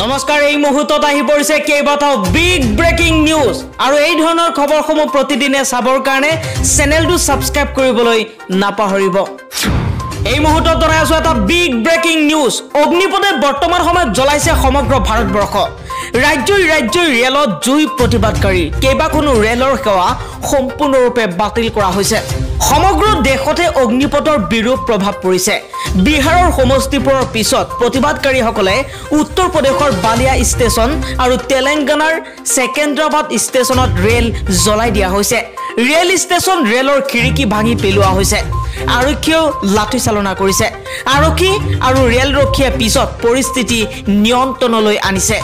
নমস্কাৰ এই মুহূৰ্তত আহি পৰিছে কেইবাটাও বিগ ব্ৰেকিং নিউজ আৰু এই ধৰণৰ খবৰসমূহ প্ৰতিদিনে চাবৰ কাৰণে চেনেলটো সাবস্ক্ৰাইব কৰিবলৈ নাপাহৰিব এই মুহূৰ্তত জনাই আছো এটা বিগ ব্ৰেকিং নিউজ অগ্নিপথে বৰ্তমান সময়ত জ্বলাইছে সমগ্ৰ ভাৰতবৰ্ষ ৰাজ্যই ৰেলত জুই প্ৰতিবাদকাৰী কেইবাখনো ৰেলৰ সেৱা সম্পূৰ্ণৰূপে বাতিল কৰা হৈছে সমগ্ৰ দেশতে অগ্নিপথৰ বিৰূপ প্ৰভাৱ পৰিছে বিহাৰৰ সমষ্টিপুৰৰ পিছত প্ৰতিবাদকাৰীসকলে উত্তৰ প্ৰদেশৰ বালিয়া ষ্টেচন আৰু তেলেংগানাৰ সেকেন্দ্ৰাবাদ ষ্টেচনত ৰেল জ্বলাই দিয়া হৈছে ৰেল ষ্টেচন ৰেলৰ খিৰিকী ভাঙি পেলোৱা হৈছে আৰক্ষীয়ে লাঠি চালনা কৰিছে আৰক্ষী আৰু ৰেল ৰক্ষীয়ে পিছত পৰিস্থিতি নিয়ন্ত্ৰণলৈ আনিছে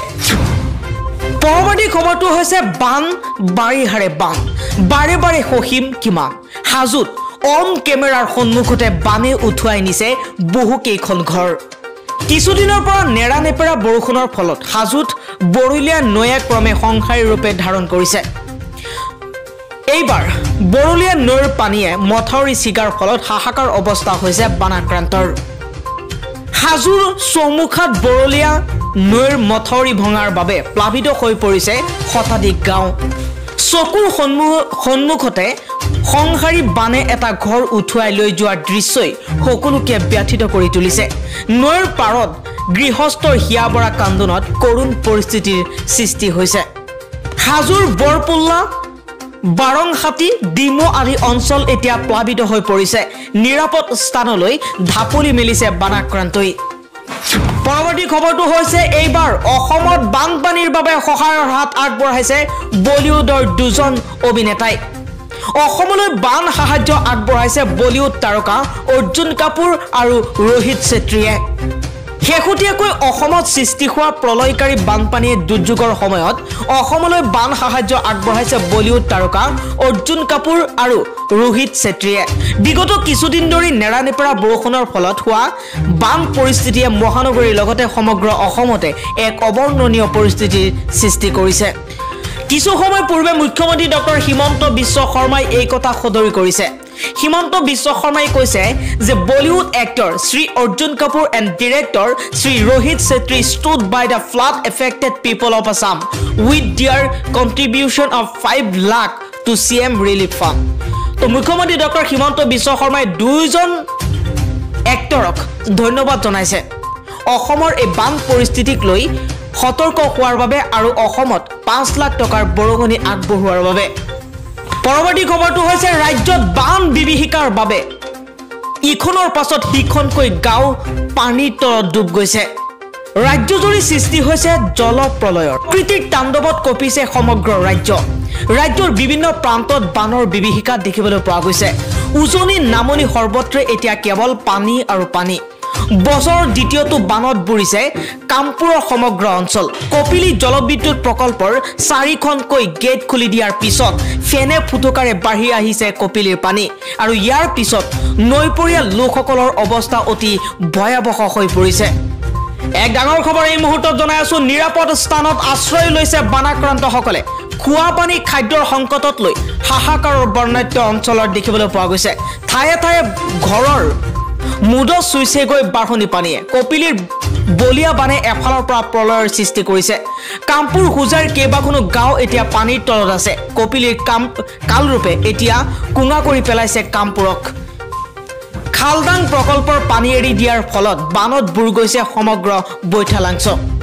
পৰৱৰ্তী খবৰটো হৈছে বান বাৰিহাৰে বান বাৰে বাৰে হহিম কিমান হাজুত অন কেমেৰাৰ সন্মুখতে বানে উঠুৱাই নিছে বহু কেইখন ঘৰ কিছুদিনৰ পৰা নেৰানেপেৰা বৰষুণৰ ফলত হাজুত বৰলীয়া নৈয়ে ক্ৰমে সংহাৰী ৰূপে ধাৰণ কৰিছে এইবাৰ বৰলীয়া নৈৰ পানীয়ে মথাউৰি ছিগাৰ ফলত হাহাকাৰ অৱস্থা হৈছে বানাক্ৰান্তৰ হাজুৰ চৌমুখাত বৰলীয়া নৈৰ মথাউৰি ভঙাৰ বাবে প্লাবিত হৈ পৰিছে শতাধিক গাঁও চকুৰ সন্মুখতে সংহাৰী বানে এটা ঘৰ উঠুৱাই লৈ যোৱাৰ দৃশ্যই সকলোকে ব্যথিত কৰি তুলিছে নৈৰ পাৰত গৃহস্থৰ হিয়াবৰা কান্দোনত কৰুণ পৰিস্থিতিৰ সৃষ্টি হৈছে হাজুৰ বৰপুল্লা বাৰংহাটী ডিমো আদি অঞ্চল এতিয়া প্লাবিত হৈ পৰিছে নিৰাপদ স্থানলৈ ঢাপলি মেলিছে বানাক্ৰান্তই পৰৱৰ্তী খবৰটো হৈছে এইবাৰ অসমত বানপানীৰ বাবে সহায়ৰ হাত আগবঢ়াইছে বলিউডৰ দুজন অভিনেতাই অসমলৈ বান সাহায্য আগবঢ়াইছে বলিউড তাৰকা অৰ্জুন কাপুৰ আৰু ৰোহিত ছেত্ৰীয়ে শেহতীয়াকৈ অসমত সৃষ্টি হোৱা প্ৰলয়কাৰী বানপানীৰ দুৰ্যোগৰ সময়ত অসমলৈ বান সাহায্য আগবঢ়াইছে বলিউড তাৰকা অৰ্জুন কাপুৰ আৰু ৰোহিত ছেত্ৰীয়ে বিগত কিছুদিন ধৰি নেৰানেপেৰা বৰষুণৰ ফলত হোৱা বান পৰিস্থিতিয়ে মহানগৰীৰ লগতে সমগ্ৰ অসমতে এক অবৰ্ণনীয় পৰিস্থিতিৰ সৃষ্টি কৰিছে কিছু সময় পূৰ্বে মুখ্যমন্ত্ৰী ডক্টৰ হিমন্ত বিশ্ব শৰ্মাই এই কথা সদৰি কৰিছে হিমন্ত বিশ্ব শৰ্মাই কৈছে যে Bollywood actor Shri Arjun Kapoor and director Shri Rohit Chhetri stood by the flood affected people of Assam with their contribution of 5 lakh to CM relief fund তো মুখ্যমন্ত্ৰী ডক্টৰ হিমন্ত বিশ্ব শৰ্মাই দুইজন এক্টৰক ধন্যবাদ জনাইছে অসমৰ এই বান পৰিস্থিতিক লৈ সতৰ্ক হোৱাৰ বাবে আৰু অসমত 5 লাখ টকাৰ বৰঙণি আগবঢ়োৱাৰ বাবে পৰৱৰ্তী খবৰটো হৈছে ৰাজ্যত বান বিভীষিকাৰ বাবে ইখনৰ পাছত সিখনকৈ গাঁও পানীৰ তলত ডুব গৈছে ৰাজ্যজুৰি সৃষ্টি হৈছে জলপ্ৰলয়ৰ প্ৰকৃতিৰ তাণ্ডৱত কঁপিছে সমগ্ৰ ৰাজ্যৰ বিভিন্ন প্ৰান্তত বানৰ বিভীষিকা দেখিবলৈ পোৱা গৈছে উজনি নামনি সৰ্বত্ৰে এতিয়া কেৱল পানী আৰু পানী বছৰ দ্বিতীয়টো বানত বুৰিছে কামপুৰৰ সমগ্ৰ অঞ্চল কপিলী জলবিদ্যুৎ প্ৰকল্পৰ 4খনকৈ গেট খুলি দিয়াৰ পিছত ফেনে ফুটুকাৰে বাঢ়ি আহিছে কপিলীৰ পানী আৰু ইয়াৰ পিছত নৈপৰীয়া লোকসকলৰ অৱস্থা অতি ভয়াৱহ হৈ পৰিছে এক ডাঙৰ খবৰ এই মুহূৰ্তত জনাই আছো নিৰাপদ স্থানত আশ্ৰয় লৈছে বানাক্ৰান্তসকলে খোৱা পানী খাদ্যৰ সংকটত লৈ হাহাকাৰৰ বৰ্ণাঢ্য অঞ্চলত দেখিবলৈ পোৱা গৈছে ঠায়ে ঠায়ে ঘৰৰ মুদ চুইছে গৈ বাঢ়নি পানীয়ে কপিলীৰ বলিয়া বানে এফালৰ পৰা প্ৰলয়ৰ সৃষ্টি কৰিছে কামপুৰ হুজাৰ কেইবাখনো গাঁও এতিয়া পানীৰ তলত আছে কপিলীৰ কালৰূপে এতিয়া কুঙা কৰি পেলাইছে কামপুৰক খালদাং প্ৰকল্পৰ পানী এৰি দিয়াৰ ফলত বানত বুৰ গৈছে সমগ্ৰ বৈঠালাংশ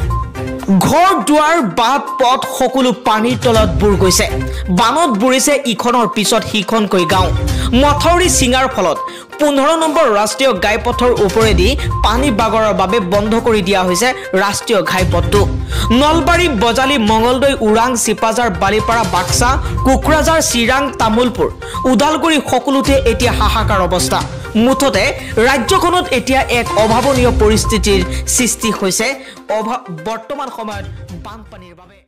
ঘৰ দুৱাৰ বাট পথ সকলো পানীৰ তলত বুৰ গৈছে বানত বুৰিছে ইখনৰ পিছত সিখনকৈ গাঁও মথাউৰি ছিঙাৰ ফলত 15 নম্বৰ ৰাষ্ট্ৰীয় ঘাইপথৰ ওপৰেদি পানী বাগৰৰ বাবে বন্ধ কৰি দিয়া হৈছে ৰাষ্ট্ৰীয় ঘাইপথটো নলবাৰী বজালী মঙ্গলদৈ উৰাং চিপাজাৰ বালিপাৰা বাক্সা কুকৰাঝাৰ চিৰাং তামুলপুৰ উদালগুৰি সকলোতে এতিয়া হাহাকাৰ অৱস্থা মুঠতে ৰাজ্যখনত এতিয়া এক অভাৱনীয় পৰিস্থিতিৰ সৃষ্টি হৈছে বৰ্তমান সময়ত বানপানীৰ বাবে